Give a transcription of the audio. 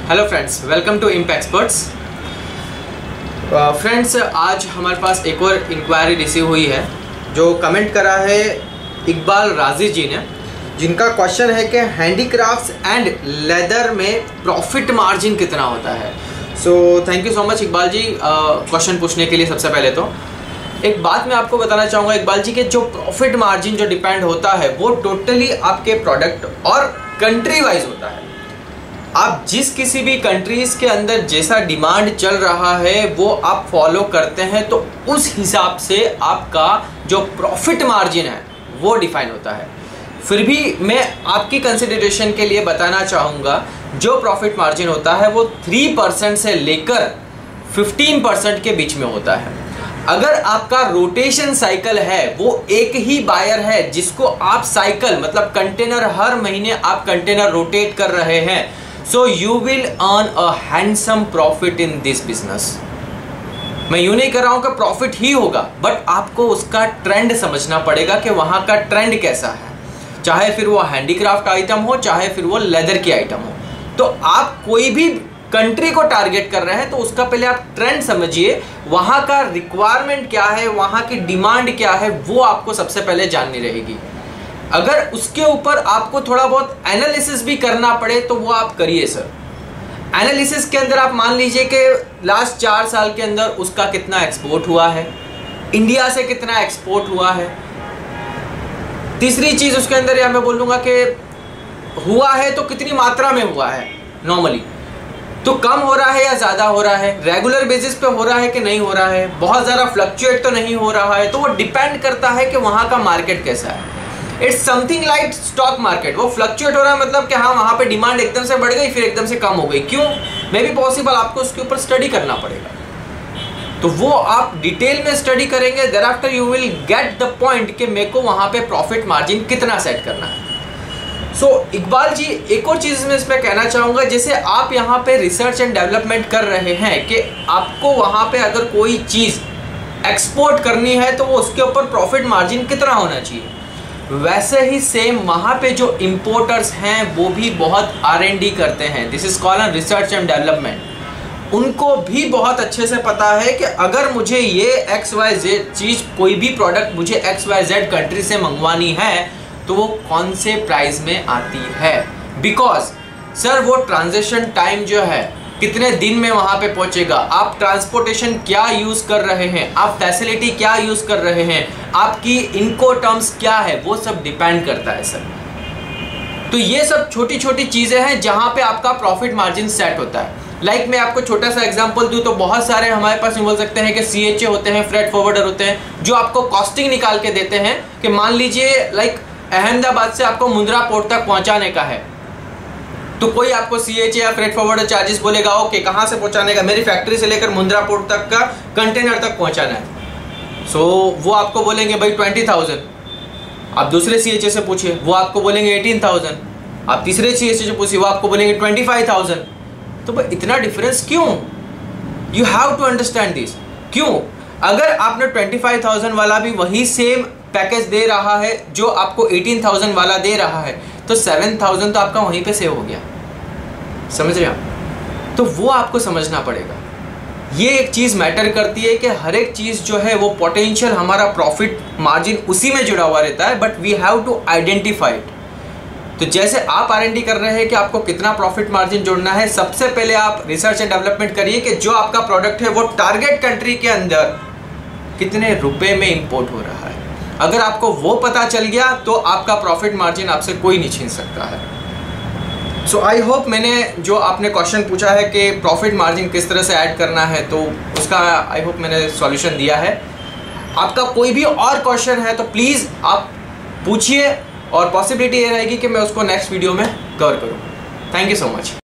Hello friends, welcome to imp experts. Friends, आज हमारे पास एक और इंक्वायरी रिसीव हुई है जो कमेंट करा है इकबाल राजी जी ने, जिनका क्वेश्चन है कि हैंडीक्राफ्ट्स एंड लेदर में प्रॉफिट मार्जिन कितना होता है। So thank you so much Iqbal ji question पूछने के लिए। सबसे पहले तो एक बात मैं आपको बताना चाहूँगा इकबाल जी, के जो प्रॉफिट मार्जिन जो डिपेंड होता है वो टोटली आपके प्रोडक्ट और कंट्री वाइज होता है। आप जिस किसी भी कंट्रीज़ के अंदर जैसा डिमांड चल रहा है वो आप फॉलो करते हैं तो उस हिसाब से आपका जो प्रॉफिट मार्जिन है वो डिफाइन होता है। फिर भी मैं आपकी कंसिडरेशन के लिए बताना चाहूँगा, जो प्रॉफिट मार्जिन होता है वो 3% से लेकर 15% के बीच में होता है। अगर आपका रोटेशन साइकिल है, वो एक ही बायर है जिसको आप साइकिल मतलब कंटेनर हर महीने आप कंटेनर रोटेट कर रहे हैं, so you will earn a handsome profit in this business. मैं यूं नहीं कर रहा हूं कि प्रॉफिट ही होगा, बट आपको उसका ट्रेंड समझना पड़ेगा कि वहां का ट्रेंड कैसा है, चाहे फिर वो हैंडीक्राफ्ट आइटम हो, चाहे फिर वो लेदर की आइटम हो। तो आप कोई भी कंट्री को टारगेट कर रहे हैं तो उसका पहले आप ट्रेंड समझिए, वहां का रिक्वायरमेंट क्या है, वहां की डिमांड क्या है, वो आपको सबसे पहले जाननी रहेगी। अगर उसके ऊपर आपको थोड़ा बहुत एनालिसिस भी करना पड़े तो वो आप करिए सर। एनालिसिस के अंदर आप मान लीजिए कि लास्ट 4 साल के अंदर उसका कितना एक्सपोर्ट हुआ है, इंडिया से कितना एक्सपोर्ट हुआ है। तीसरी चीज उसके अंदर या मैं बोलूँगा कि हुआ है तो कितनी मात्रा में हुआ है, नॉर्मली तो कम हो रहा है या ज़्यादा हो रहा है, रेगुलर बेसिस पे हो रहा है कि नहीं हो रहा है, बहुत ज़्यादा फ्लक्चुएट तो नहीं हो रहा है। तो वो डिपेंड करता है कि वहाँ का मार्केट कैसा है। It's something like stock market, वो फ्लक्चुएट हो रहा है मतलब कि हाँ वहाँ पे डिमांड एकदम से बढ़ गई फिर एकदम से कम हो गई, क्यों मे बी पॉसिबल, आपको उसके ऊपर स्टडी करना पड़ेगा। तो वो आप डिटेल में स्टडी करेंगे, thereafter you will get the point कि मेरे को वहाँ पे प्रॉफिट मार्जिन कितना सेट करना है। सो इकबाल जी, एक और चीज़ मैं इसमें कहना चाहूँगा, जैसे आप यहाँ पे रिसर्च एंड डेवलपमेंट कर रहे हैं कि आपको वहाँ पे अगर कोई चीज़ एक्सपोर्ट करनी है तो वो उसके ऊपर प्रॉफिट मार्जिन कितना होना चाहिए, वैसे ही सेम वहाँ पे जो इम्पोर्टर्स हैं वो भी बहुत R&D करते हैं। This is called research and development. उनको भी बहुत अच्छे से पता है कि अगर मुझे ये XYZ चीज़, कोई भी प्रोडक्ट मुझे XYZ कंट्री से मंगवानी है तो वो कौन से प्राइस में आती है, बिकॉज सर वो ट्रांजिशन टाइम जो है कितने दिन में वहाँ पे पहुँचेगा, आप ट्रांसपोर्टेशन क्या यूज़ कर रहे हैं, आप फैसिलिटी क्या यूज़ कर रहे हैं, आपकी इनको टर्म्स क्या है, वो सब डिपेंड करता है सर। तो ये सब छोटी छोटी चीज़ें हैं जहाँ पे आपका प्रॉफिट मार्जिन सेट होता है। लाइक मैं आपको छोटा सा एग्जांपल दूँ तो बहुत सारे हमारे पास बोल सकते हैं कि CHA होते हैं, फ्रेट फॉरवर्डर होते हैं, जो आपको कॉस्टिंग निकाल के देते हैं कि मान लीजिए लाइक अहमदाबाद से आपको मुंद्रा पोर्ट तक पहुंचाने का है, तो कोई आपको CHA या फ्रेट फॉरवर्डर चार्जेस बोलेगा, ओके कहाँ से पहुंचाने का, मेरी फैक्ट्री से लेकर मुंद्रा पोर्ट तक का कंटेनर तक पहुंचाना है। सो वो आपको बोलेंगे भाई 20,000। आप दूसरे CHA से पूछिए, वो आपको बोलेंगे 18,000। आप तीसरे CHA से पूछिए, वो आपको बोलेंगे 25,000। तो भाई इतना डिफरेंस क्यों? You have to understand this. क्यों? अगर आपने 25,000 वाला भी वही सेम पैकेज दे रहा है जो आपको 18,000 वाला दे रहा है, तो 7,000 तो आपका वहीं पे सेव हो गया। समझ रहे आप? तो वो आपको समझना पड़ेगा। ये एक चीज़ मैटर करती है कि हर एक चीज़ जो है वो पोटेंशियल, हमारा प्रॉफिट मार्जिन उसी में जुड़ा हुआ रहता है, but we have to identify it. तो जैसे आप R&D कर रहे हैं कि आपको कितना प्रॉफिट मार्जिन जोड़ना है, सबसे पहले आप रिसर्च एंड डेवलपमेंट करिए कि जो आपका प्रोडक्ट है वो टारगेट कंट्री के अंदर कितने रुपए में इंपोर्ट हो रहा है। अगर आपको वो पता चल गया तो आपका प्रॉफिट मार्जिन आपसे कोई नहीं छीन सकता है। सो आई होप मैंने जो आपने क्वेश्चन पूछा है कि प्रॉफिट मार्जिन किस तरह से ऐड करना है, तो उसका आई होप मैंने सॉल्यूशन दिया है। आपका कोई भी और क्वेश्चन है तो प्लीज़ आप पूछिए, और पॉसिबिलिटी ये रहेगी कि मैं उसको नेक्स्ट वीडियो में कवर करूँ। Thank you so much.